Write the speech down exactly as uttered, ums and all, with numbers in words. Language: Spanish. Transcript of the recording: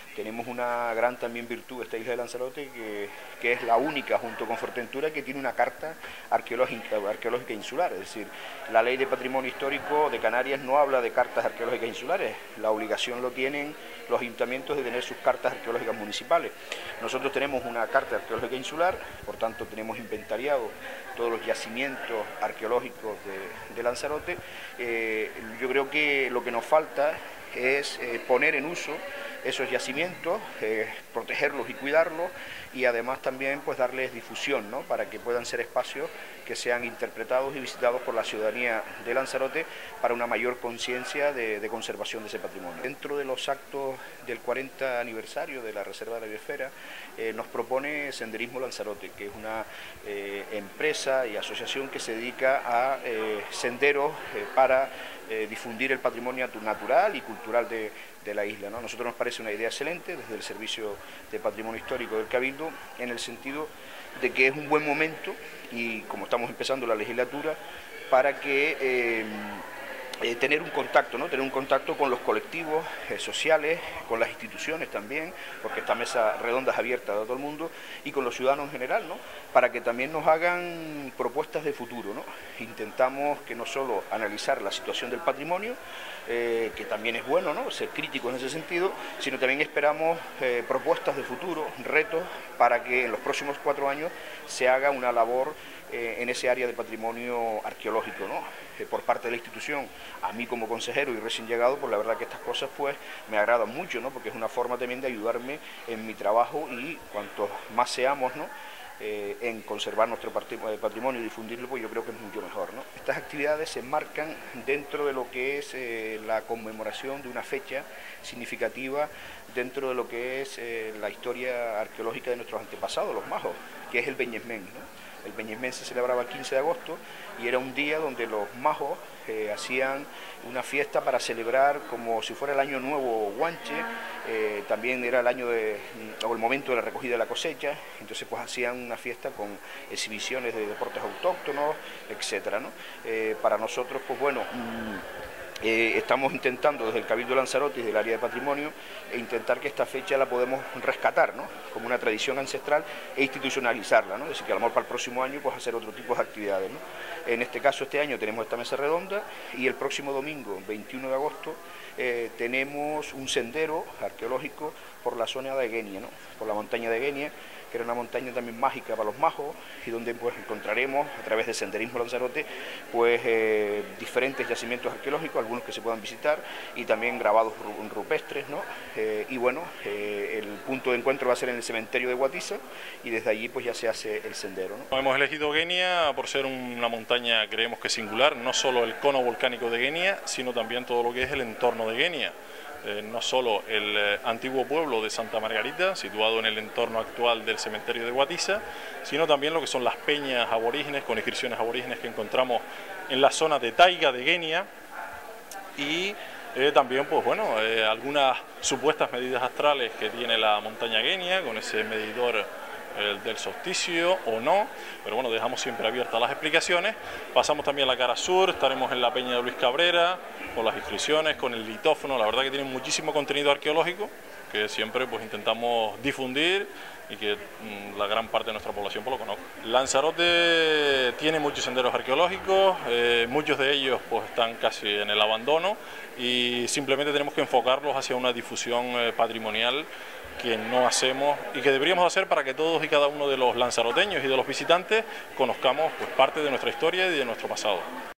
Tenemos una gran también virtud, esta isla de Lanzarote, que, que es la única, junto con Fuerteventura, que tiene una carta arqueológica, arqueológica insular. Es decir, la ley de patrimonio histórico de Canarias no habla de cartas arqueológicas insulares, la obligación lo tienen los ayuntamientos de tener sus cartas arqueológicas municipales. Nosotros tenemos una carta arqueológica insular, por tanto tenemos inventariado todos los yacimientos arqueológicos de, de Lanzarote. Eh, yo creo que lo que nos falta es eh, poner en uso esos yacimientos, eh, protegerlos y cuidarlos, y además también pues darles difusión, ¿no?, para que puedan ser espacios que sean interpretados y visitados por la ciudadanía de Lanzarote para una mayor conciencia de, de conservación de ese patrimonio. Dentro de los actos del cuarenta aniversario de la Reserva de la Biosfera, eh, nos propone Senderismo Lanzarote, que es una eh, empresa y asociación que se dedica a eh, senderos eh, para eh, difundir el patrimonio natural y cultural de, de la isla, ¿no? A nosotros nos parece una idea excelente desde el Servicio de Patrimonio Histórico del Cabildo, en el sentido de que es un buen momento, y como estamos empezando la legislatura, para que eh, eh, tener un contacto, ¿no? Tener un contacto con los colectivos eh, sociales, con las instituciones también, porque esta mesa redonda es abierta a todo el mundo, y con los ciudadanos en general, ¿no?, para que también nos hagan propuestas de futuro, ¿no? Intentamos que no solo analizar la situación del patrimonio, eh, que también es bueno, ¿no?, ser críticos en ese sentido, sino también esperamos eh, propuestas de futuro, retos, para que en los próximos cuatro años se haga una labor eh, en ese área de patrimonio arqueológico, ¿no?, eh, por parte de la institución. A mí como consejero y recién llegado, pues la verdad que estas cosas pues me agradan mucho, ¿no?, porque es una forma también de ayudarme en mi trabajo, y cuanto más seamos, ¿no?, Eh, en conservar nuestro patrimonio y difundirlo, pues yo creo que es mucho mejor, ¿no? Estas actividades se enmarcan dentro de lo que es eh, la conmemoración de una fecha significativa dentro de lo que es eh, la historia arqueológica de nuestros antepasados, los majos, que es el Beñesmén, ¿no? El Beñesmén se celebraba el quince de agosto y era un día donde los majos eh, hacían una fiesta para celebrar como si fuera el año nuevo guanche, eh, también era el año de, o el momento de la recogida de la cosecha, entonces pues hacían una fiesta con exhibiciones de deportes autóctonos, etcétera, ¿no? Eh, para nosotros, pues bueno, mmm, Eh, estamos intentando desde el Cabildo de Lanzarote y del área de patrimonio e intentar que esta fecha la podemos rescatar, ¿no?, como una tradición ancestral, e institucionalizarla, ¿no?, es decir, que a lo mejor para el próximo año pues hacer otro tipo de actividades, ¿no? En este caso, este año tenemos esta mesa redonda, y el próximo domingo, veintiuno de agosto, eh, tenemos un sendero arqueológico por la zona de Guenia, ¿no?, por la montaña de Guenia, que era una montaña también mágica para los majos, y donde pues encontraremos a través de Senderismo Lanzarote pues eh, diferentes yacimientos arqueológicos, algunos que se puedan visitar, y también grabados rupestres, ¿no? Eh, y bueno, eh, el punto de encuentro va a ser en el cementerio de Guatiza, y desde allí pues ya se hace el sendero, ¿no? Hemos elegido Guenia por ser una montaña, creemos que singular, no solo el cono volcánico de Guenia, sino también todo lo que es el entorno de Guenia. Eh, no solo el eh, antiguo pueblo de Santa Margarita, situado en el entorno actual del cementerio de Guatiza, sino también lo que son las peñas aborígenes, con inscripciones aborígenes que encontramos en la zona de Taiga de Guenia, y eh, también pues bueno, eh, algunas supuestas medidas astrales que tiene la montaña Guenia, con ese medidor el del solsticio o no, pero bueno, dejamos siempre abiertas las explicaciones. Pasamos también a la cara sur, estaremos en la peña de Luis Cabrera, con las inscripciones, con el litófono. La verdad que tienen muchísimo contenido arqueológico, que siempre pues intentamos difundir y que mmm, la gran parte de nuestra población pues lo conozca. Lanzarote tiene muchos senderos arqueológicos, eh, muchos de ellos pues están casi en el abandono, y simplemente tenemos que enfocarlos hacia una difusión eh, patrimonial que no hacemos y que deberíamos hacer para que todos y cada uno de los lanzaroteños y de los visitantes conozcamos pues parte de nuestra historia y de nuestro pasado.